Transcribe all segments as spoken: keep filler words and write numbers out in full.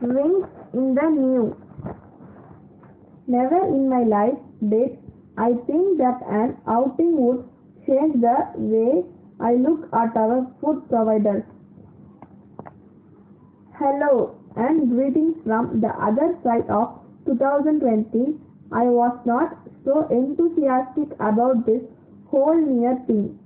rings in the new. Never in my life did I think that an outing would change the way I look at our food providers. Hello and greetings from the other side of two thousand twenty. I was not so enthusiastic about this whole new year thing.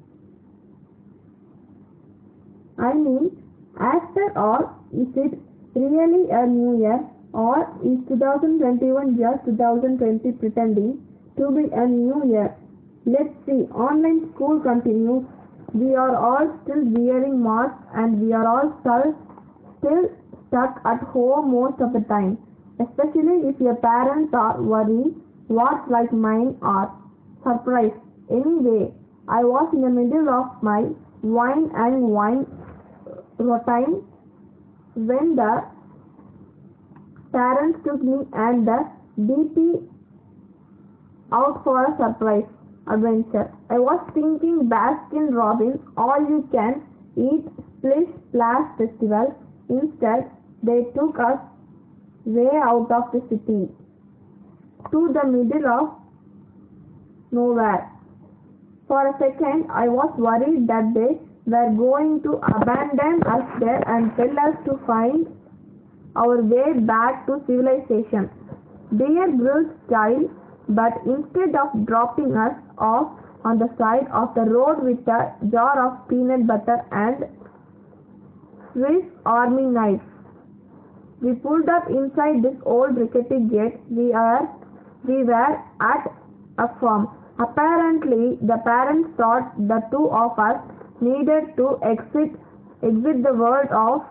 I mean, after all, is it really a new year, or is two thousand twenty-one just two thousand twenty pretending to be a new year? Let's see. Online school continues. We are all still wearing masks and we are all still, still stuck at home most of the time. Especially if your parents are worried what like mine are. Surprise. Anyway, I was in the middle of my wine and wine routine when the parents took me and the D P out for a surprise adventure. I was thinking Baskin Robbins all you can eat splish splash festival. Instead, they took us way out of the city to the middle of nowhere. For a second, I was worried that they were going to abandon us there and tell us to find our way back to civilization. Bear Grylls style, but instead of dropping us off on the side of the road with a jar of peanut butter and Swiss Army knife, we pulled up inside this old rickety gate. We are we were at a farm. Apparently, the parents thought the two of us needed to exit exit the world of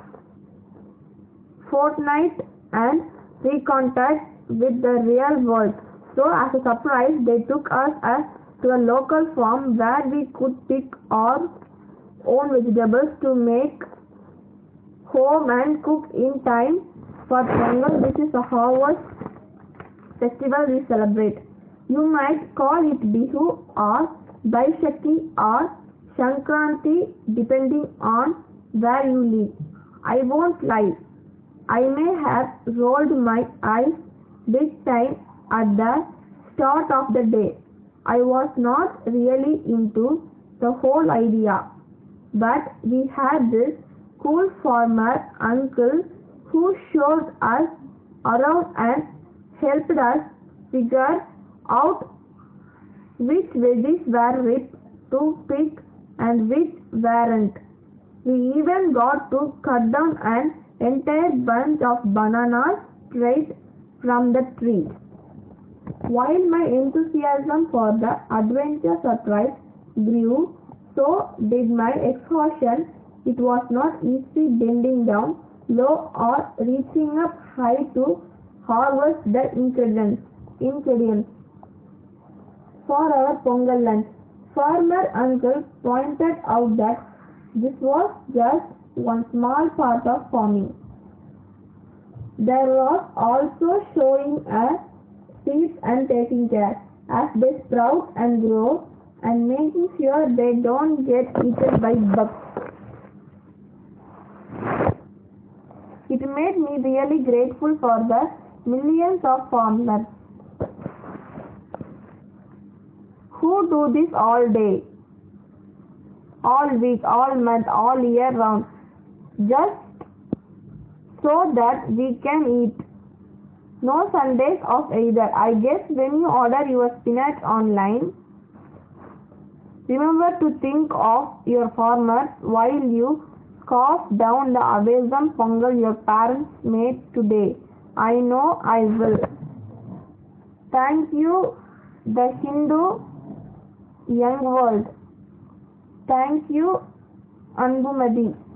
Fortnite and recontact with the real world. So, as a surprise, they took us uh, to a local farm where we could pick our own vegetables to make home and cook in time for Pongal, which is a harvest festival we celebrate. You might call it Bihu or Baishakhi or Shankranti depending on where you live. I won't lie, I may have rolled my eyes big time at the start of the day. I was not really into the whole idea, but we had this cool farmer uncle who showed us around and helped us figure out which veggies were ripe to pick and which weren't. We even got to cut down an entire bunch of bananas straight from the tree. While my enthusiasm for the adventure surprise grew, so did my exhaustion. It was not easy bending down low or reaching up high to harvest the ingredients, ingredients for our Pongal lunch. Farmer uncle pointed out that this was just one small part of farming. There was also showing us seeds and taking care as they sprout and grow and making sure they don't get eaten by bugs. It made me really grateful for the millions of farmers who do this all day, all week, all month, all year round, just so that we can eat. No Sundays off either. I guess when you order your spinach online, remember to think of your farmers while you scarf down the awesome pongal your parents made today. I know I will. Thank you, the Hindu Young World. Thank you, Anbumadi.